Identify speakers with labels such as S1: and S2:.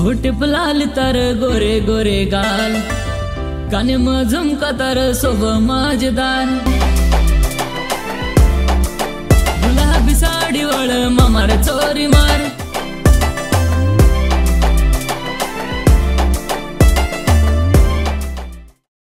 S1: Tip लाल तर गोरे गोरे गाल, काने में झुमका तर शोभ मजेदार। गुलाबी साडी वळ मामार चोरी मार।